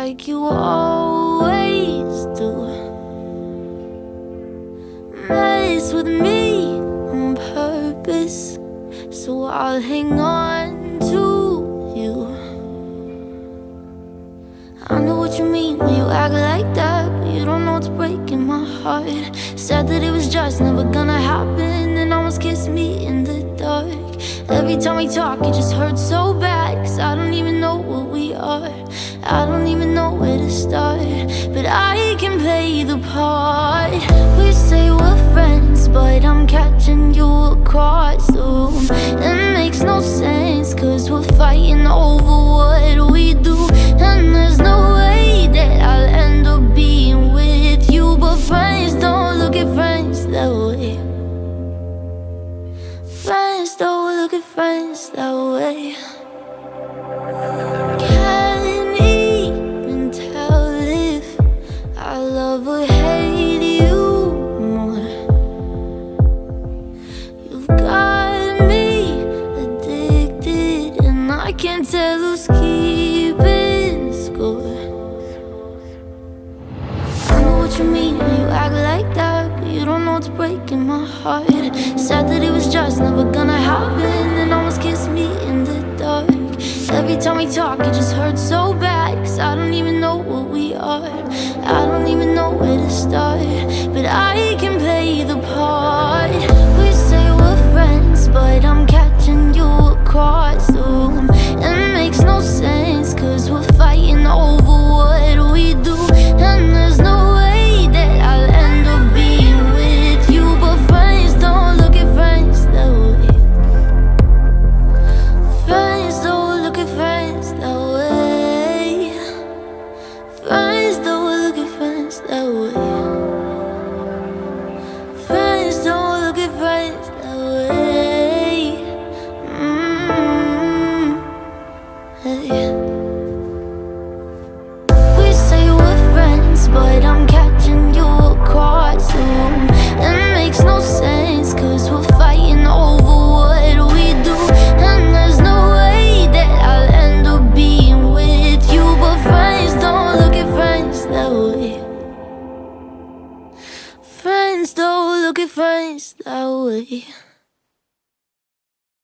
like you always do. Mess with me on purpose, so I'll hang on to you. I know what you mean when you act like that, but you don't know what's breaking my heart. Said that it was just never gonna happen, and almost kissed me in the dark. Every time we talk, it just hurts so bad, 'cause I don't even know what we are. I don't even know where to start, but I can play the part. We say we're friends, but I'm catching you across the room. It makes no sense, 'cause we're fighting over what we do. And there's no way that I'll end up being with you. But friends don't look at friends that way. Friends don't look at friends that way. Can't even tell if I love or hate you more. You've got me addicted, and I can't tell who's keeping score. I know what you mean when you act like that, but you don't know what's breaking my heart. Said that it was just never gonna happen, and almost kissed me in the dark. Every time we talk, it just hurts so bad, 'cause I don't even know what we are. I don't even know where to start, but I can play the part. We say we're friends, but I'm catching you across the room. It makes no sense, 'cause we're fighting over what we do. And there's no way that I'll end up being with you. But friends don't look at friends that way. Friends don't look at friends that way. Friends don't look at friends that way. Friends don't look at friends that way. Hey. We say we're friends, but I'm catching you across the room. It makes no sense, 'cause we're fighting over what we do. And there's no way that I'll end up being with you. But friends don't look at friends that way. Friends don't look at friends that way.